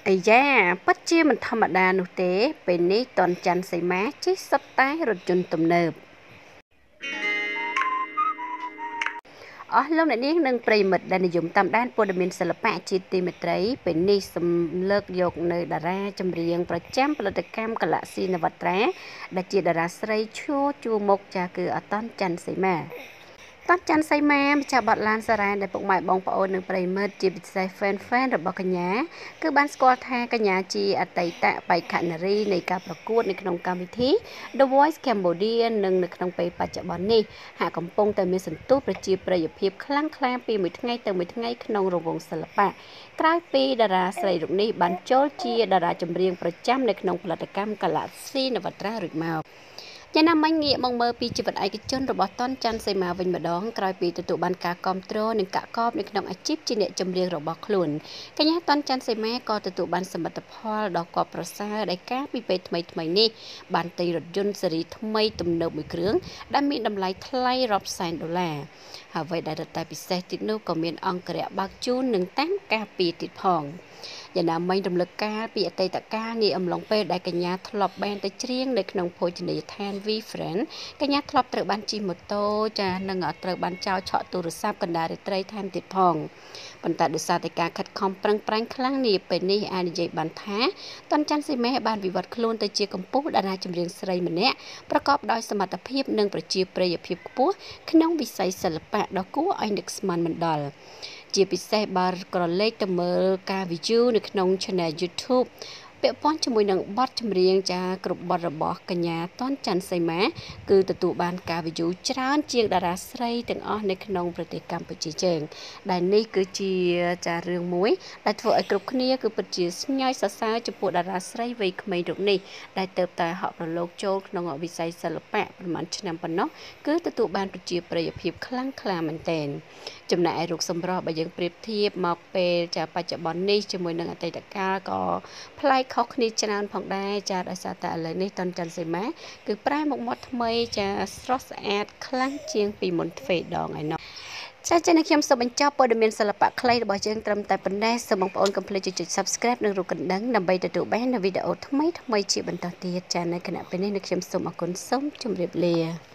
អាយ៉ាពិតជាមិនធម្មតានោះទេពេលនេះតនច័ន្ទសីមាជិះសុទ្ធតែរថយន្តទំនើបអស់លោកអ្នកនាងនិងប្រិយមិត្តដែលនិយមតាមដានព័ត៌មានសិល្បៈជាទីមេត្រីពេលនេះសំលើកយកនៅតារាចម្រៀងប្រចាំផលិតកម្ម Galaxy Navatra ដែលជាតារាស្រីឈ្មោះជួរមុខចាគឺអតនច័ន្ទសីមាតនច័ន្ទសីមាម្ចាស់បទឡានសារ៉ែដែលពុកម៉ែបងប្អូននិងប្រិយមិត្តជាពិសេស fan របស់កញ្ញាគឺបានស្គាល់ថាកញ្ញាជាអតីតបេក្ខនារីនៃការប្រកួតនៅក្នុងកម្មវិធី The Voice Cambodia និងនៅក្នុងពេលបច្ចុប្បន្ននេះហាក់កំពុងតែមានសន្ទុះប្រជាប្រិយភាពខ្លាំងក្លាពីមួយថ្ងៃទៅមួយថ្ងៃក្នុងរង្វង់សិល្បៈក្រោយពីតារាស្រីរូបនេះបានចូលជាតារាចម្រៀងប្រចាំនៅក្នុងផលិតកម្ម Galaxy Navatra រួចមកយ៉ាងណាមិញងាកមកមើលពីជីវិតឯកជនរបស់តនច័ន្ទសីមាវិញម្ដងក្រោយពីទទួលបានការគាំទ្រនិងកាក់កបនៅក្នុងអាជីពជាអ្នកចម្រៀងរបស់ខ្លួនកញ្ញាតនច័ន្ទសីមាក៏ទទួលបានសមិទ្ធផលដ៏គាប់ប្រសើរដែលការពីពេលថ្មីនេះបានទិញរថយន្តស៊េរីថ្មីទំនើបមួយគ្រឿងដែលមានតម្លៃថ្លៃរាប់សែនដុល្លារហើយអ្វីដែលរឹតតែពិសេសទៀតនោះក៏មានអង្គរៈបើកជូននិងតាមការពារទៀតផងយ៉ាងណាមិញរំលឹកការពីអតីតកាលនាអំឡុងពេលដែលកញ្ញាធ្លាប់បានទៅច្រៀងនៅក្នុងភោជនីយដ្ឋាន V Friend កញ្ញាធ្លាប់ត្រូវបានជិះម៉ូតូចានិងត្រូវបានចោលឆក់ទូរស័ព្ទកណ្ដាលរាត្រីថែមទៀតផងប៉ុន្តែដោយសារតែការខិតខំប្រឹងប្រែងខ្លាំងនាពេលនេះអាចនិយាយបានថាតនច័ន្ទសីមាបានវិវត្តខ្លួនទៅជាកម្ពុជាតារាចម្រៀងស្រីម្នាក់ប្រកបដោយសមត្ថភាពនិងប្រជាប្រិយភាពខ្ពស់ក្នុងវិស័យសិល្បៈដ៏គួរឲ្យនឹកស្មានមិនដល់ជាពិសេសបើក្រឡេកទៅមើលការ view នៅក្នុង Channel YouTube ពាក់ព័ន្ធជាមួយនឹងបទចម្រៀងគ្រប់បទរបស់កញ្ញាតនច័ន្ទសីមាគឺទទួលបានការ view ច្រើនជាងតារាស្រីទាំងអស់នៅក្នុងប្រទេសកម្ពុជាយើងដែលនេះគឺជារឿងមួយដែលធ្វើឲ្យគ្រប់គ្នាគឺពិតជាស្ញើសរសើរចំពោះតារាស្រីវ័យក្មេងរូបនេះដែលទៅតែហក់ប្រឡូកចូលក្នុងវិស័យសិល្បៈប្រហែលឆ្នាំប៉ុណ្ណោះគឺទទួលបានប្រជាប្រិយភាពខ្លាំងក្លាមែនទែនចំណែកឯរូបសម្រស់បើយើងប្រៀបធៀបមកពេលបច្ចុប្បន្ននេះជាមួយនឹងអតីតកាលក៏ប្លែកខុសគ្នាច្រើនផងដែរដោយសារតែឥឡូវនេះតនច័ន្ទសីមាគឺប្រែមុខមាត់ថ្មីស្រស់ស្អាតខ្លាំងជាងពីមុនទ្វេដងឯណោះចា៎ខ្ញុំសូមបញ្ចប់ព័ត៌មានសិល្បៈខ្លីរបស់យើងត្រឹមតែប៉ុណ្ណេះសូមបងប្អូនកុំភ្លេចចុច Subscribe និងរូបកណ្ដឹងដើម្បីទទួលបាននូវវីដេអូថ្មីជាបន្តទៀតចា៎នៅគណៈពេលនេះខ្ញុំសូមអរគុណសូមជម្រាបលា